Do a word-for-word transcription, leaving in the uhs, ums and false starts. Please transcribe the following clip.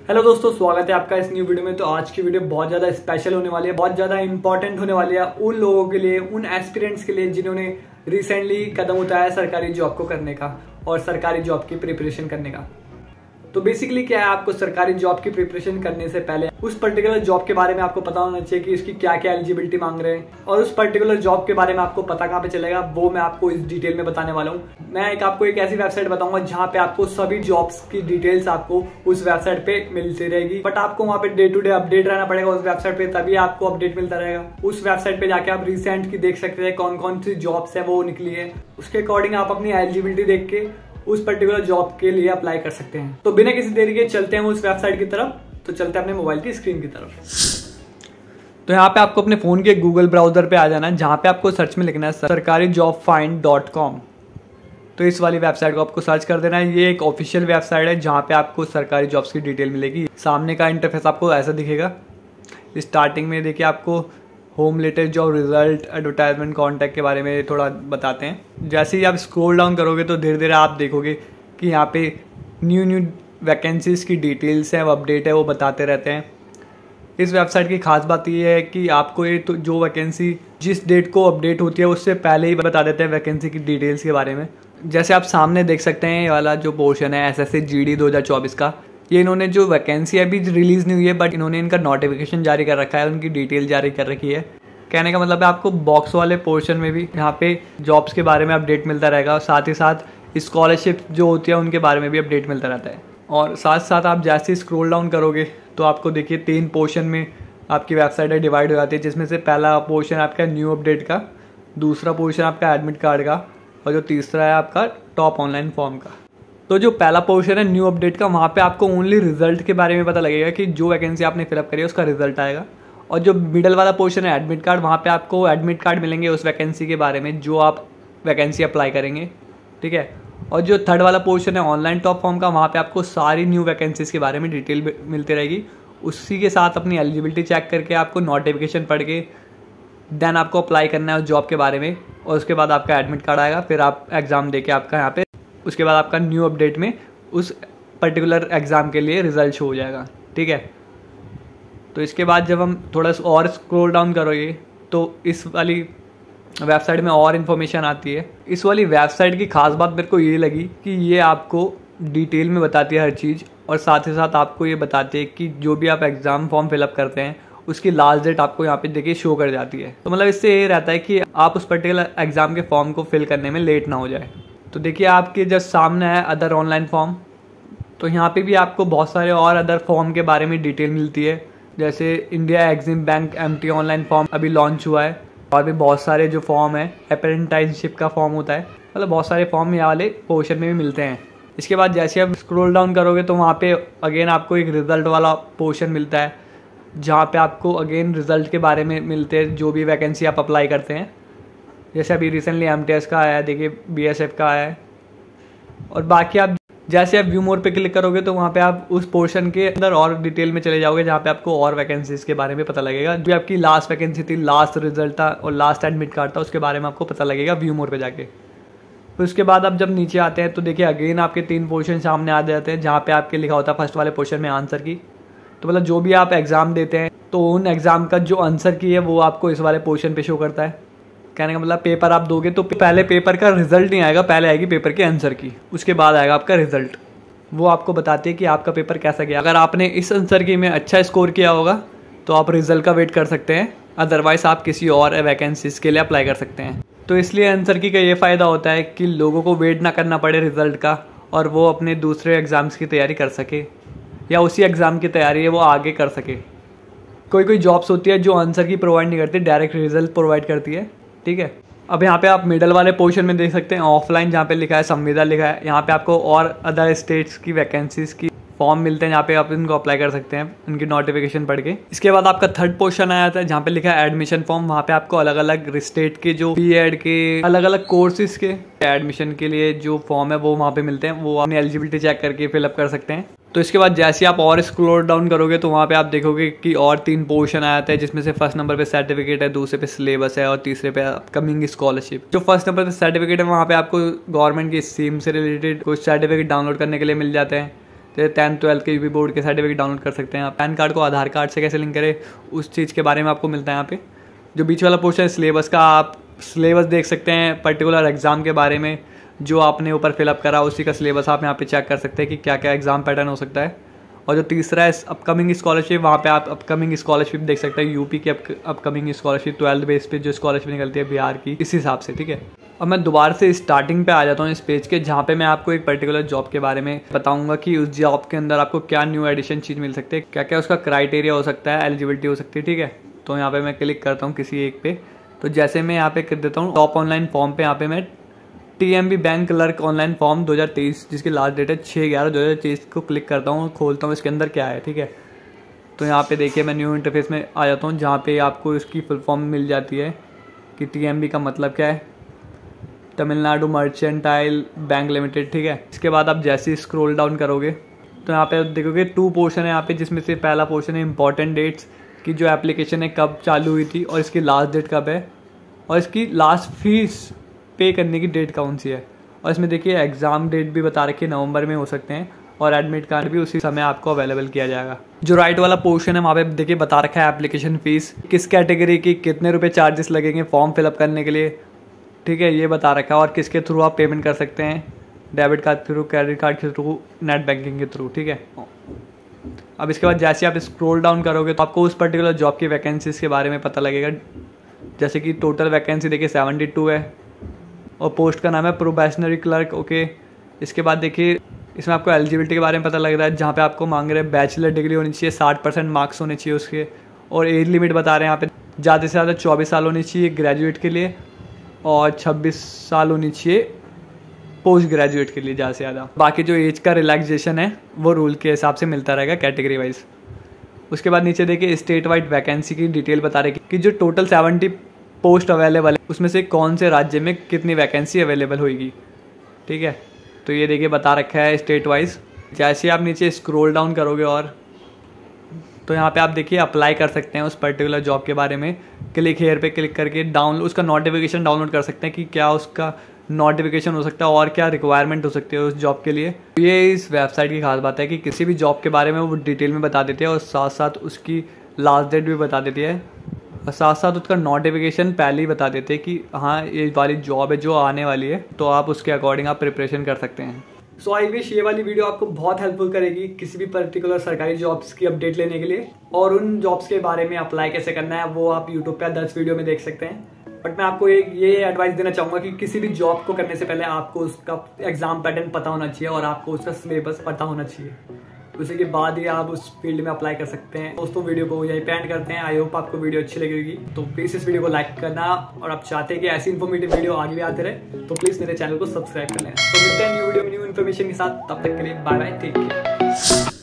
Hello दोस्तों, स्वागत है आपका इस न्यू वीडियो में। तो आज की वीडियो बहुत ज़्यादा स्पेशल होने वाली है, बहुत ज़्यादा इंपॉर्टेंट होने वाली है उन लोगों के लिए, उन एस्पिरेंट्स के लिए जिन्होंने रिसेंटली कदम उठाया सरकारी जॉब को करने का और सरकारी जॉब की प्रिपरेशन करने का। तो बेसिकली क्या है, आपको सरकारी जॉब की प्रिपरेशन करने से पहले उस पर्टिकुलर जॉब के बारे में आपको पता होना चाहिए कि इसकी क्या क्या एलिजिबिलिटी मांग रहे हैं, और उस पर्टिकुलर जॉब के बारे में आपको पता कहाँ पे चलेगा वो मैं आपको इस डिटेल में बताने वाला हूँ। मैं एक आपको एक ऐसी वेबसाइट बताऊंगा जहाँ पे आपको सभी जॉब्स की डिटेल्स आपको उस वेबसाइट पे मिलती रहेगी, बट आपको वहाँ पे डे टू डे अपडेट रहना पड़ेगा उस वेबसाइट पे, तभी आपको अपडेट मिलता रहेगा। उस वेबसाइट पे जाके आप रिसेंट की देख सकते हैं कौन कौन सी जॉब्स है वो निकली है, उसके अकॉर्डिंग आप अपनी एलिजिबिलिटी देख के उस पर्टिकुलर जॉब के लिए अप्लाई कर सकते हैं। तो बिना किसी देरी के चलते हैं उस वेबसाइट की तरफ। तो चलते हैं अपने मोबाइल की स्क्रीन की तरफ। तो यहाँ पे आपको अपने फोन के गूगल ब्राउजर पे आ जाना है, जहाँ पे आपको सर्च में लिखना है सरकारी जॉब फाइंड डॉट कॉम। तो इस वाली वेबसाइट को आपको सर्च कर देना है। ये एक ऑफिशियल वेबसाइट है जहाँ पे आपको सरकारी जॉब्स की डिटेल मिलेगी। सामने का इंटरफेस आपको ऐसा दिखेगा। स्टार्टिंग में देखिए आपको home latest job result, advertisement, contact के बारे में थोड़ा बताते हैं। जैसे ही आप स्क्रॉल डाउन करोगे तो धीरे धीरे आप देखोगे कि यहाँ पे न्यू न्यू वैकेंसीज की डिटेल्स हैं, वो अपडेट है, वो बताते रहते हैं। इस वेबसाइट की खास बात ये है कि आपको ये तो जो वैकेंसी जिस डेट को अपडेट होती है उससे पहले ही बता देते हैं वैकेंसी की डिटेल्स के बारे में। जैसे आप सामने देख सकते हैं ये वाला जो पोर्शन है S S C G D दो हज़ार चौबीस का, ये इन्होंने जो वैकेंसी अभी रिलीज नहीं हुई है बट इन्होंने इनका नोटिफिकेशन जारी कर रखा है, उनकी डिटेल जारी कर रखी है। कहने का मतलब है आपको बॉक्स वाले पोर्शन में भी यहाँ पे जॉब्स के बारे में अपडेट मिलता रहेगा, और साथ ही साथ स्कॉलरशिप जो होती है उनके बारे में भी अपडेट मिलता रहता है। और साथ साथ आप जैसे स्क्रॉल डाउन करोगे तो आपको देखिए तीन पोर्शन में आपकी वेबसाइट है डिवाइड हो जाती है, जिसमें से पहला पोर्शन आपका न्यू अपडेट का, दूसरा पोर्शन आपका एडमिट कार्ड का, और जो तीसरा है आपका टॉप ऑनलाइन फॉर्म का। तो जो पहला पोर्शन है न्यू अपडेट का, वहाँ पे आपको ओनली रिजल्ट के बारे में पता लगेगा कि जो वैकेंसी आपने फिलअप करी है उसका रिजल्ट आएगा। और जो मिडल वाला पोर्शन है एडमिट कार्ड, वहाँ पे आपको एडमिट कार्ड मिलेंगे उस वैकेंसी के बारे में जो आप वैकेंसी अप्लाई करेंगे, ठीक है। और जो थर्ड वाला पोर्शन है ऑनलाइन टॉप फॉर्म का, वहाँ पे आपको सारी न्यू वैकेंसीज के बारे में डिटेल मिलती रहेगी। उसी के साथ अपनी एलिजिबिलिटी चेक करके आपको नोटिफिकेशन पढ़ के देन आपको अप्लाई करना है उस जॉब के बारे में, और उसके बाद आपका एडमिट कार्ड आएगा। फिर आप एग्ज़ाम दे के आपका यहाँ पे उसके बाद आपका न्यू अपडेट में उस पर्टिकुलर एग्ज़ाम के लिए रिजल्ट शो हो जाएगा, ठीक है। तो इसके बाद जब हम थोड़ा और स्क्रॉल डाउन करोगे तो इस वाली वेबसाइट में और इन्फॉर्मेशन आती है। इस वाली वेबसाइट की खास बात मेरे को ये लगी कि ये आपको डिटेल में बताती है हर चीज़, और साथ ही साथ आपको ये बताती है कि जो भी आप एग्ज़ाम फॉर्म फिलअप करते हैं उसकी लास्ट डेट आपको यहाँ पे देखिए शो कर जाती है। तो मतलब इससे ये रहता है कि आप उस पर्टिकुलर एग्ज़ाम के फॉर्म को फिल करने में लेट ना हो जाए। तो देखिए आपके जस्ट सामने है अदर ऑनलाइन फॉर्म। तो यहाँ पे भी आपको बहुत सारे और अदर फॉर्म के बारे में डिटेल मिलती है, जैसे India EXIM bank M T online form अभी लॉन्च हुआ है, और भी बहुत सारे जो फॉर्म है, अप्रेंटिसशिप का फॉर्म होता है, मतलब बहुत सारे फॉर्म यहाँ वाले पोर्शन में भी मिलते हैं। इसके बाद जैसे आप स्क्रॉल डाउन करोगे तो वहाँ पे अगेन आपको एक रिज़ल्ट वाला पोर्शन मिलता है, जहाँ पे आपको अगेन रिज़ल्ट के बारे में मिलते हैं जो भी वैकेंसी आप अप्लाई करते हैं। जैसे अभी रिसेंटली एम टी एस का आया है, देखिए बी एस एफ का आया है। और बाकी आप जैसे आप व्यू मोर पे क्लिक करोगे तो वहाँ पे आप उस पोर्शन के अंदर और डिटेल में चले जाओगे, जहाँ पे आपको और वैकेंसीज के बारे में पता लगेगा। जो आपकी लास्ट वैकेंसी थी, लास्ट रिजल्ट था और लास्ट एडमिट कार्ड था, उसके बारे में आपको पता लगेगा व्यू मोर पे जाके। फिर उसके बाद आप जब नीचे आते हैं तो देखिए अगेन आपके तीन पोर्शन सामने आ जाते हैं, जहाँ पे आपके लिखा होता है फर्स्ट वाले पोर्शन में आंसर की। तो मतलब जो भी आप एग्ज़ाम देते हैं तो उन एग्ज़ाम का जो आंसर की है वो आपको इस वाले पोर्शन पे शो करता है। कहने का मतलब पेपर आप दोगे तो पहले पेपर का रिजल्ट नहीं आएगा, पहले आएगी पेपर के आंसर की, उसके बाद आएगा आपका रिजल्ट। वो आपको बताती है कि आपका पेपर कैसा गया। अगर आपने इस आंसर की में अच्छा स्कोर किया होगा तो आप रिजल्ट का वेट कर सकते हैं, अदरवाइज आप किसी और वैकेंसीज के लिए अप्लाई कर सकते हैं। तो इसलिए आंसर की का ये फ़ायदा होता है कि लोगों को वेट ना करना पड़े रिजल्ट का, और वो अपने दूसरे एग्ज़ाम्स की तैयारी कर सके, या उसी एग्ज़ाम की तैयारी है वो आगे कर सके। कोई कोई जॉब्स होती है जो आंसर की प्रोवाइड नहीं करती, डायरेक्ट रिजल्ट प्रोवाइड करती है, ठीक है। अब यहाँ पे आप मिडल वाले पोर्शन में देख सकते हैं ऑफलाइन, जहाँ पे लिखा है संविदा लिखा है। यहाँ पे आपको और अदर स्टेट्स की वैकेंसीज की फॉर्म मिलते हैं, जहाँ पे आप इनको अप्लाई कर सकते हैं उनकी नोटिफिकेशन पढ़ के। इसके बाद आपका थर्ड पोर्शन आया था जहाँ पे लिखा है एडमिशन फॉर्म। वहाँ पे आपको अलग अलग स्टेट के जो बी एड के अलग अलग कोर्सेज के एडमिशन के लिए जो फॉर्म है वो वहाँ पे मिलते हैं, वो अपनी एलिजिबिलिटी चेक करके फिलअप कर सकते हैं। तो इसके बाद जैसे आप और स्क्रॉल डाउन करोगे तो वहाँ पे आप देखोगे कि और तीन पोर्शन आया था, जिसमें से फर्स्ट नंबर पे सर्टिफिकेट है, दूसरे पे सिलेबस है, और तीसरे पे अपकमिंग स्कॉलरशिप। जो फर्स्ट नंबर पे सर्टिफिकेट है वहाँ पे आपको गवर्नमेंट की स्कीम से रिलेटेड कुछ सर्टिफिकेट डाउनलोड करने के लिए मिल जाते हैं, जैसे टेंथ ट्वेल्थ के यूपी बोर्ड के सर्टिफिकेट डाउनलोड कर सकते हैं आप। पैन कार्ड को आधार कार्ड से कैसे लिंक करें उस चीज़ के बारे में आपको मिलता है यहाँ पे। जो बीच वाला पोर्शन है सिलेबस का, आप सिलेबस देख सकते हैं पर्टिकुलर एग्जाम के बारे में जो आपने ऊपर फिलअप करा उसी का सिलेबस आप यहाँ पे चेक कर सकते हैं कि क्या क्या एग्जाम पैटर्न हो सकता है। और जो तीसरा है अपकमिंग स्कॉलरशिप, वहाँ पे आप अपकमिंग स्कॉलरशिप देख सकते हैं, यूपी की अपकमिंग स्कॉलरशिप ट्वेल्थ बेस पे जो स्कॉलरशिप निकलती है बिहार की, इस हिसाब से, ठीक है। अब मैं दोबारा से स्टार्टिंग पे आ जाता हूँ इस पेज के, जहाँ पे मैं आपको एक पर्टिकुलर जॉब के बारे में बताऊंगा कि उस जॉब के अंदर आपको क्या न्यू एडिशन चीज़ मिल सकती है, क्या क्या उसका क्राइटेरिया हो सकता है, एलिजिबिलिटी हो सकती है, ठीक है। तो यहाँ पे मैं क्लिक करता हूँ किसी एक पे। तो जैसे मैं यहाँ पे कर देता हूँ टॉप ऑनलाइन फॉर्म पे, यहाँ पे मैं TMB bank clerk online form दो हज़ार तेईस जिसकी लास्ट डेट है छः ग्यारह दो हज़ार तेईस को क्लिक करता हूँ, खोलता हूँ इसके अंदर क्या है, ठीक है। तो यहाँ पे देखिए मैं न्यू इंटरफेस में आ जाता हूँ जहाँ पे आपको इसकी फुल फॉर्म मिल जाती है कि टीएमबी का मतलब क्या है, तमिलनाडु मर्चेंटाइल बैंक लिमिटेड, ठीक है। इसके बाद आप जैसे ही स्क्रॉल डाउन करोगे तो यहाँ पे देखोगे टू पोर्शन है यहाँ पे, जिसमें से पहला पोर्शन है इंपॉर्टेंट डेट्स की जो एप्लीकेशन है कब चालू हुई थी और इसकी लास्ट डेट कब है और इसकी लास्ट फीस पे करने की डेट कौन सी है। और इसमें देखिए एग्ज़ाम डेट भी बता रखी है, नवंबर में हो सकते हैं, और एडमिट कार्ड भी उसी समय आपको अवेलेबल किया जाएगा। जो राइट वाला पोर्शन है वहाँ पे देखिए बता रखा है एप्लीकेशन फ़ीस, किस कैटेगरी की कितने रुपए चार्जेस लगेंगे फॉर्म फिलअप करने के लिए, ठीक है, ये बता रखा है। और किसके थ्रू आप पेमेंट कर सकते हैं, डेबिट कार्ड के थ्रू, क्रेडिट कार्ड के थ्रू, नेट बैंकिंग के थ्रू, ठीक है। अब इसके बाद जैसे आप स्क्रॉल डाउन करोगे तो आपको उस पर्टिकुलर जॉब की वैकेंसीज के बारे में पता लगेगा। जैसे कि टोटल वैकेंसी देखिए सेवेंटी टू है और पोस्ट का नाम है प्रोबेशनरी क्लर्क, ओके। इसके बाद देखिए इसमें आपको एलिजिबिलिटी के बारे में पता लग रहा है, जहाँ पे आपको मांग रहे हैं बैचलर डिग्री होनी चाहिए, साठ परसेंट मार्क्स होने चाहिए उसके, और एज लिमिट बता रहे हैं यहाँ पे ज़्यादा से ज़्यादा चौबीस साल होनी चाहिए ग्रेजुएट के लिए और छब्बीस साल होनी चाहिए पोस्ट ग्रेजुएट के लिए ज़्यादा से ज़्यादा। बाकी जो एज का रिलैक्सेशन है वो रूल के हिसाब से मिलता रहेगा कैटेगरी वाइज। उसके बाद नीचे देखिए स्टेट वाइड वैकेंसी की डिटेल बता रही है कि जो टोटल सेवेंटी पोस्ट अवेलेबल है उसमें से कौन से राज्य में कितनी वैकेंसी अवेलेबल होगी, ठीक है। तो ये देखिए बता रखा है स्टेट वाइज। जैसे आप नीचे स्क्रॉल डाउन करोगे और तो यहाँ पे आप देखिए अप्लाई कर सकते हैं उस पर्टिकुलर जॉब के बारे में, क्लिक हेयर पे क्लिक करके डाउनलोड उसका नोटिफिकेशन डाउनलोड कर सकते हैं कि क्या उसका नोटिफिकेशन हो सकता है और क्या रिक्वायरमेंट हो सकती है उस जॉब के लिए। ये इस वेबसाइट की खास बात है कि किसी भी जॉब के बारे में वो डिटेल में बता देते हैं और साथ साथ उसकी लास्ट डेट भी बता देती है और साथ साथ उसका नोटिफिकेशन पहले ही बता देते हैं कि हाँ ये वाली जॉब है जो आने वाली है, तो आप उसके अकॉर्डिंग आप प्रिपरेशन कर सकते हैं। सो आई विश ये वाली वीडियो आपको बहुत हेल्पफुल करेगी किसी भी पर्टिकुलर सरकारी जॉब्स की अपडेट लेने के लिए, और उन जॉब्स के बारे में अप्लाई कैसे करना है वो आप यूट्यूब पे दस वीडियो में देख सकते हैं। बट मैं आपको एक ये एडवाइस देना चाहूँगा कि किसी भी जॉब को करने से पहले आपको उसका एग्जाम पैटर्न पता होना चाहिए और आपको उसका सिलेबस पता होना चाहिए, उसी के बाद ही आप उस फील्ड में अप्लाई कर सकते हैं। दोस्तों वीडियो को यही पेंड करते हैं, आई होप आपको वीडियो अच्छी लगेगी, तो प्लीज़ इस वीडियो को लाइक करना, और आप चाहते हैं कि ऐसी इन्फॉर्मेटिव वीडियो आगे भी आते रहे तो प्लीज़ मेरे चैनल को सब्सक्राइब कर लें। तो मिलते हैं न्यू वीडियो में न्यू इन्फॉर्मेशन के साथ, तब तक के लिए बाय बाय, टेक केयर।